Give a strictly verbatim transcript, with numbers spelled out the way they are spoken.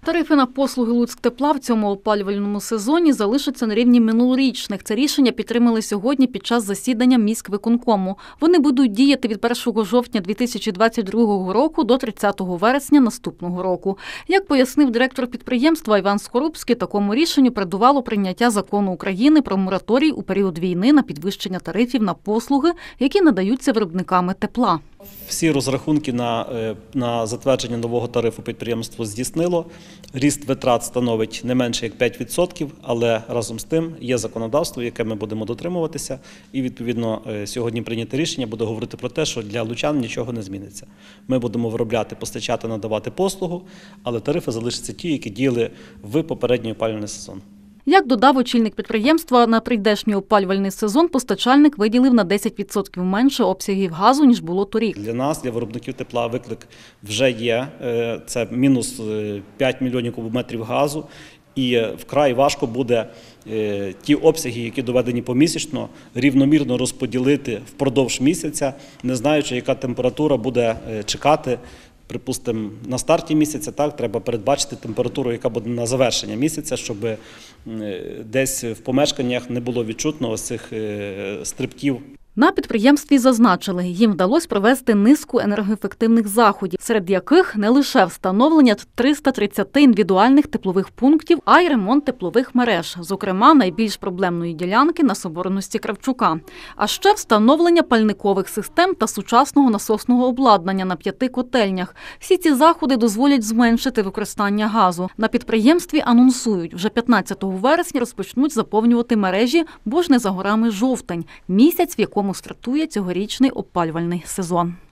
Тарифи на послуги Луцьктепла в цьому опалювальному сезоні залишаться на рівні минулорічних. Це рішення підтримали сьогодні під час засідання міськвиконкому. Вони будуть діяти від першого жовтня дві тисячі двадцять другого року до тридцятого вересня наступного року. Як пояснив директор підприємства Іван Скорубський, такому рішенню передувало прийняття закону України про мораторій у період війни на підвищення тарифів на послуги, які надаються виробниками тепла. Всі розрахунки на, на затвердження нового тарифу підприємство здійснило. Ріст витрат становить не менше як п'ять відсотків, але разом з тим є законодавство, яке ми будемо дотримуватися. І відповідно сьогодні прийняте рішення буде говорити про те, що для лучан нічого не зміниться. Ми будемо виробляти, постачати, надавати послугу, але тарифи залишаться ті, які діяли в попередній опалювальний сезон. Як додав очільник підприємства, на прийдешній опалювальний сезон постачальник виділив на десять відсотків менше обсягів газу, ніж було торік. Для нас, для виробників тепла, виклик вже є. Це мінус п'ять мільйонів кубометрів газу. І вкрай важко буде ті обсяги, які доведені помісячно, рівномірно розподілити впродовж місяця, не знаючи, яка температура буде чекати. Припустимо, на старті місяця так треба передбачити температуру, яка буде на завершення місяця, щоб десь в помешканнях не було відчутно ось цих стрибків. На підприємстві зазначили, їм вдалося провести низку енергоефективних заходів, серед яких не лише встановлення триста тридцяти індивідуальних теплових пунктів, а й ремонт теплових мереж, зокрема найбільш проблемної ділянки на Соборності Кравчука. А ще встановлення пальникових систем та сучасного насосного обладнання на п'яти котельнях. Всі ці заходи дозволять зменшити використання газу. На підприємстві анонсують, вже п'ятнадцятого вересня розпочнуть заповнювати мережі, бо ж не за горами жовтень, місяць, в якому стартує цьогорічний опалювальний сезон.